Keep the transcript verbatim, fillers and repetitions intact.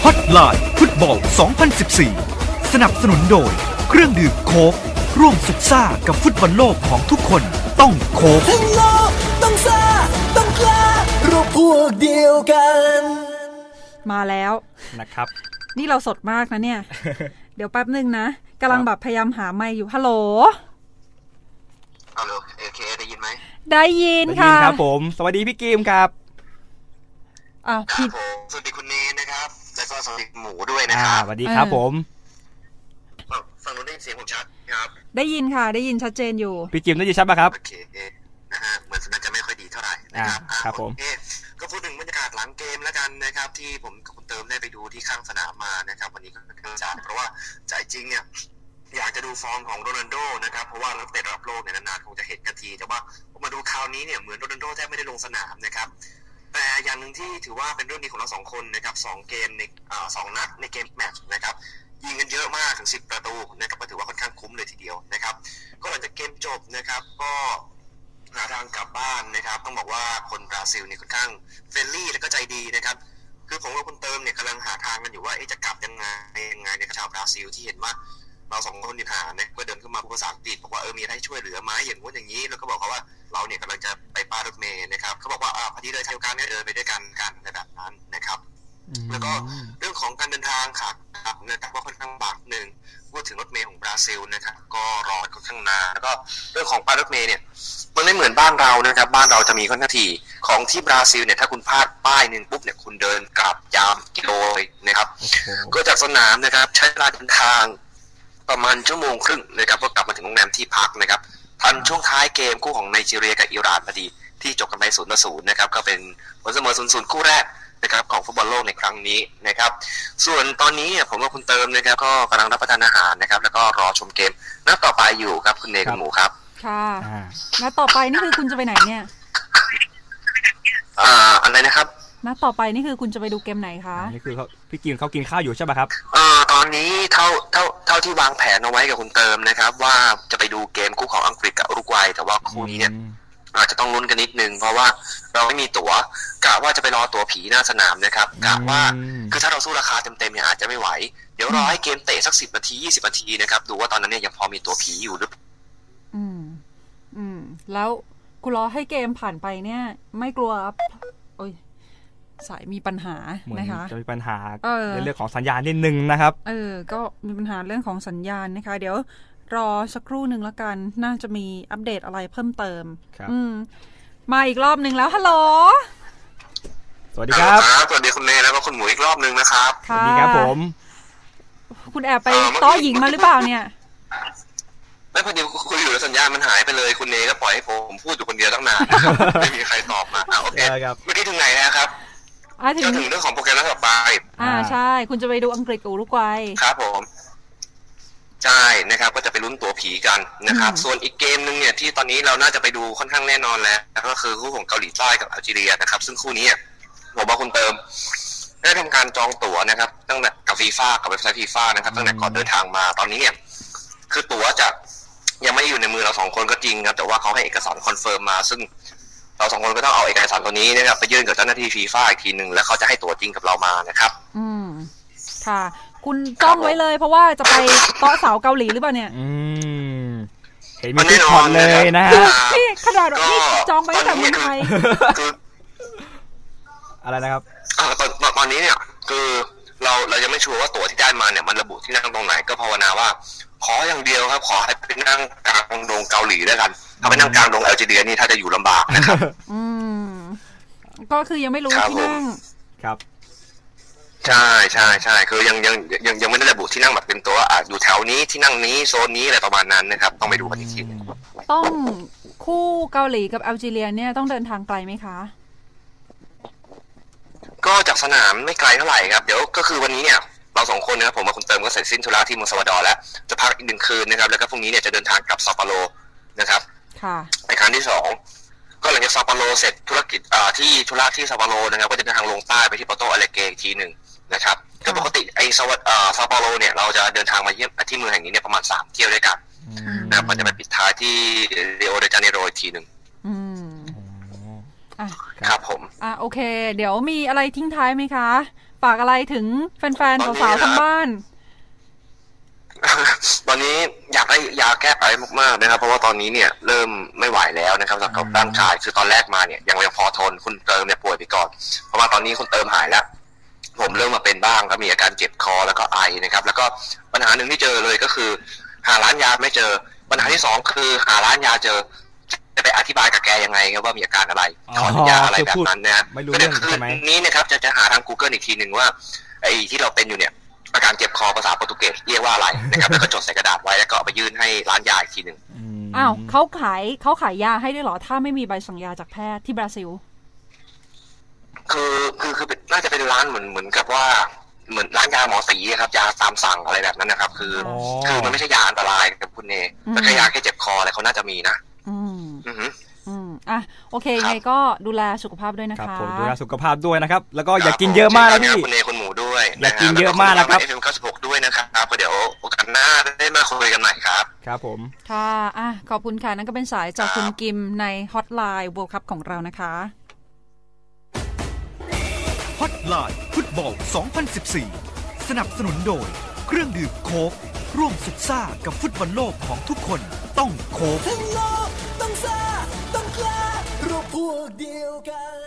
ฮอตไลน์ฟุตบอล สองพันสิบสี่ สนับสนุนโดยเครื่องดื่มโค้กร่วมสุขซ่ากับฟุตบอลโลกของทุกคนต้องโค้กทั้งโลกต้องซ่าต้องกล้ารวมพวกเดียวกันมาแล้วนะครับนี่เราสดมากนะเนี่ย เดี๋ยวแป๊บนึงนะกำลังแบบพยายามหาไมค์อยู่ฮัลโหลฮัลโหลเอเคได้ยินไหมได้ยินค่ะได้ยินครับผมสวัสดีพี่กิมครับอ้าวพี่สวัสดีคุณเนนนะครับแล้วก็สวัสดีหมูด้วยนะครับสวัสดีครับผมฟังรู้ได้ยินเสียงผมชัดครับได้ยินค่ะได้ยินชัดเจนอยู่พี่กิมได้ยินชัดป่ะครับโอเคนะฮะเหมือนสัญญาณจะไม่ค่อยดีเท่าไหร่นะครับครับผมก็พูดถึงบรรยากาศหลังเกมแล้วกันนะครับที่ผมกับคุณเติมได้ไปดูที่ข้างสนามมานะครับวันนี้ก็เกิดจากเพราะว่าใจจริงเนี่ยอยากจะดูฟอร์มของโรนัลโดนะครับเพราะว่านักเตะระดับโลกเนี่ยนานๆคงจะเห็นกันทีแต่ว่าผมมาดูคราวนี้เนี่ยเหมือนโรนัลโดแทบไม่ได้ลงสนามนะครับแต่อย่างหนึ่งที่ถือว่าเป็นเรื่องดีของเราสองคนนะครับสองเกมในสองนัดในเกมแมตช์นะครับยิงกันเยอะมากถึงสิบประตูนะครับก็ถือว่าค่อนข้างคุ้มเลยทีเดียวนะครับก็หลังจากเกมจบนะครับก็หาทางกลับบ้านนะครับต้องบอกว่าคนบราซิลเนี่ยค่อนข้างเฟรนลี่และก็ใจดีนะครับคือผมกับคุณเติมเนี่ยกำลังหาทางกันอยู่ว่าจะกลับยังไงยังไงในชาวบราซิลที่เห็นว่าเราสองคนมีปัญหาเนี่ยก็เดินขึ้นมาพูดภาษาอังกฤษบอกว่าเออมีอะไรให้ช่วยเหลือไหมอย่างนู้นอย่างนี้แล้วก็บอกเขาว่าเราเนี่ยกำลังจะไปป้ายรถเมล์นะครับเขาบอกว่าอ่าพอดีเลยทางการเนี่ยเดินไปด้วยกันกันในแบบนั้นนะครับแล้วก็เรื่องของการเดินทางค่ะนะครับว่าค่อนข้างบากหนึ่งพูดถึงรถเมล์ของบราซิลนะครับก็รอค่อนข้างนานแล้วก็เรื่องของป้ายรถเมล์เนี่ยมันไม่เหมือนบ้านเรานะครับบ้านเราจะมีค่อนข้างถี่ของที่บราซิลเนี่ยถ้าคุณพลาดป้ายนึงปุ๊บเนี่ยคุณเดินกลับยามกิโลเลยนะครับก็จากสนามนะครับใช้เวลาเดินทางประมาณชั่วโมงครึ่งนะครับก็กลับมาถึงโรงแรมที่พักนะครับทันช่วงท้ายเกมคู่ของไนจีเรียกับอิหร่านพอดีที่จบกันไปศูนย์ต่อศูนย์นะครับก็เป็นผลเสมอศูนย์ศูนย์คู่แรกนะครับของฟุตบอลโลกในครั้งนี้นะครับส่วนตอนนี้ผมกับคุณเติมนะครับก็กำลังรับประทานอาหารนะครับแล้วก็รอชมเกมนัดต่อไปอยู่ครับคุณเนยคุณหมูครับค่ะนัดต่อไปนี่คือคุณจะไปไหนเนี่ยอ่าอะไรนะครับนัดต่อไปนี่คือคุณจะไปดูเกมไหนคะนี่คือเขาพี่กินเขากินข้าวอยู่ใช่ป่ะครับอ่าตอนนี้เท่าเท่าเท่าที่วางแผนเอาไว้กับคุณเติมนะครับว่าจะไปดูเกมคู่ของอังกฤษกับอุรุกวัยแต่ว่าคู่นี้เนี่ยอาจจะต้องลุ้นกันนิดนึงเพราะว่าเราไม่มีตั๋วกะว่าจะไปรอตั๋วผีหน้าสนามนะครับกะว่าคือถ้าเราสู้ราคาเต็มๆเนี่ยอาจจะไม่ไหวเดี๋ยวรอให้เกมเตะสักสิบนาทียี่สิบนาทีนะครับดูว่าตอนนั้นเนี่ยยังพอมีตั๋วผีอยู่หรืออืมอืมแล้วกูรอให้เกมผ่านไปเนี่ยไม่กลัวโอ้ยสายมีปัญหานะคะจะมีปัญหาในเรื่องของสัญญาณนิดนึงนะครับเออก็มีปัญหาเรื่องของสัญญาณนะคะเดี๋ยวรอสักครู่หนึ่งแล้วกันน่าจะมีอัปเดตอะไรเพิ่มเติมอืมมาอีกรอบนึงแล้วฮัลโหลสวัสดีครับสวัสดีคุณเนยแล้วก็คุณหมูอีกรอบนึงนะครับสวัสดีครับผมคุณแอบไปโต๊ะหญิงมาหรือเปล่าเนี่ยไม่พอดีคุยอยู่แล้วสัญญาณมันหายไปเลยคุณเนยก็ปล่อยให้ผมพูดอยู่คนเดียวตั้งนานไม่มีใครตอบมาโอเคเมื่อกี้ถึงไหนนะครับจะถึงเรื่องของโปรแกรมนัดต่อไปอ่าใช่คุณจะไปดูอังกฤษกับอุรุกวัยครับผมใช่นะครับก็จะไปลุ้นตัวผีกันนะครับส่วนอีกเกมนึงเนี่ยที่ตอนนี้เราน่าจะไปดูค่อนข้างแน่นอนแล้วก็คือคู่ของเกาหลีใต้กับอัลจีเรียนะครับซึ่งคู่นี้ผมว่าคุณเติมได้ทำการจองตั๋วนะครับตั้งแต่กับฟีฟ่ากับเว็บไซต์ฟีฟ่านะครับตั้งแต่ก่อนเดินทางมาตอนนี้เนี่ยคือตั๋วจะยังไม่อยู่ในมือเราสองคนก็จริงครับแต่ว่าเขาให้เอกสารคอนเฟิร์มมาซึ่งเราสองคนก็ต้องเอาเอกสารตัวนี้นะครับไปยื่นกับเจ้าหน้าที่ฟีฟ่าอีกทีนึงแล้วเขาจะให้ตั๋วจริงกับเรามานะครับอืมค่ะคุณจ้องไว้เลยเพราะว่าจะไปโต๊ะสาวเกาหลีหรือเปล่าเนี่ยอืมเห็นมีทุกคนเลยนะฮะนี่ขนาดนี่จองไปตั้งแต่เมืองไทยอะไรนะครับตอนตอนนี้เนี่ยคือเราเรายังไม่ชัวร์ว่าตั๋วที่ได้มาเนี่ยมันระบุที่นั่งตรงไหนก็ภาวนาว่าขออย่างเดียวครับขอให้ไปนั่งกลางดงเกาหลีด้วยกันถ้าไปนั่งกลางดงแอลจีเรียนี่ถ้าจะอยู่ลำบากนะครับอืมก็คือยังไม่รู้ที่นั่งครับใช่ใช่ใช่คือยังยังยังยังไม่ได้ระบุที่นั่งแบบเป็นตัวอ่ะอยู่แถวนี้ที่นั่งนี้โซนนี้อะไรประมาณนั้นนะครับต้องไปดูกันอีกทีต้องคู่เกาหลีกับแอลจีเรียเนี่ยต้องเดินทางไกลไหมคะก็จากสนามไม่ไกลเท่าไหร่ครับเดี๋ยวก็คือวันนี้เนี่ยเราสองคนนะครับผมกับคุณเติมก็เสร็จสิ้นธุระที่เมืองซาวาดอร์แล้วจะพักอีกหนึ่งคืนนะครับแล้วก็พรุ่งนี้เนี่ยจะเดินทางกลับซาโปโรนะครับค่ะในครั้งที่สองก็หลังจากซาโปโรเสร็จธุรกิจอ่าที่ธุระที่ซาโปโรนะครับก็จะเดินทางลงใต้ไปที่ปอร์โตอาเลเกอีกทีหนึ่งนะครับก็ปกติไอ้ซาวอ่าซาโปโรเนี่ยเราจะเดินทางมาเยี่ยมที่เมืองแห่งนี้เนี่ยประมาณสามเที่ยวด้วยกันนะครับก็จะไปปิดท้ายที่ริโอเดจาเนโรอีกทีหนึ่งครับผมอ่ะโอเคเดี๋ยวมีอะไรทิ้งท้ายไหมคะฝากอะไรถึงแฟนๆสาวๆทางบ้านตอนนี้อยากได้ยาแก้ไอมากๆนะครับเพราะว่าตอนนี้เนี่ยเริ่มไม่ไหวแล้วนะครับสำหรับร่างกายคือตอนแรกมาเนี่ยยังยังพอทนคุณเติมเนี่ยป่วยไปก่อนเพราะว่าตอนนี้คุณเติมหายแล้วผมเริ่มมาเป็นบ้างก็มีอาการเจ็บคอแล้วก็ไอนะครับแล้วก็ปัญหาหนึ่งที่เจอเลยก็คือหาร้านยาไม่เจอปัญหาที่สองคือหาร้านยาเจอจะไปอธิบายกับแกยังไงครับว่ามีอาการอะไรขอยาอะไรแบบนั้นนะไม่รู้เรื่องใช่ไหมนี้นะครับจะจะหาทาง Google อีกทีหนึ่งว่าไอ้ที่เราเป็นอยู่เนี่ยอาการเจ็บคอภาษาโปรตุเกสเรียกว่าอะไรนะครับแล้วก็จดใส่กระดาษไว้แล้วก็เอาไปยื่นให้ร้านยาอีกทีหนึ่งอ้าวเขาขายเขาขายยาให้ด้วยเหรอถ้าไม่มีใบสั่งยาจากแพทย์ที่บราซิลคือคือคือน่าจะเป็นร้านเหมือนเหมือนกับว่าเหมือนร้านยาหมอสีครับยาตามสั่งอะไรแบบนั้นนะครับคือคือมันไม่ใช่ยาอันตรายกับคุณเนแต่แค่ยาแค่เจ็บคออะไรเขาน่าจะมีนะอืมอืออืมอ่ะโอเคยังไงก็ดูแลสุขภาพด้วยนะคะครับผมดูแลสุขภาพด้วยนะครับแล้วก็อย่ากินเยอะมากนะพี่คุณเนคุณหมูด้วยอย่ากินเยอะมากนะครับเอฟ เอ็ม เก้าสิบหกด้วยนะครับเดี๋ยวโอกาสหน้าได้มาคุยกันใหม่ครับครับผมค่ะอ่ะขอบคุณค่ะนั่นก็เป็นสายจากคุณกิมในฮอตไลน์ World Cup ของเรานะคะฮอตไลน์ฟุตบอลสองพันสิบสี่สนับสนุนโดยเครื่องดื่มโค้กร่วมสุดซ่ากับฟุตบอลโลกของทุกคนต้องโค้กทั้งโลกต้องซ่าต้องกล้ารวมพวกเดียวกัน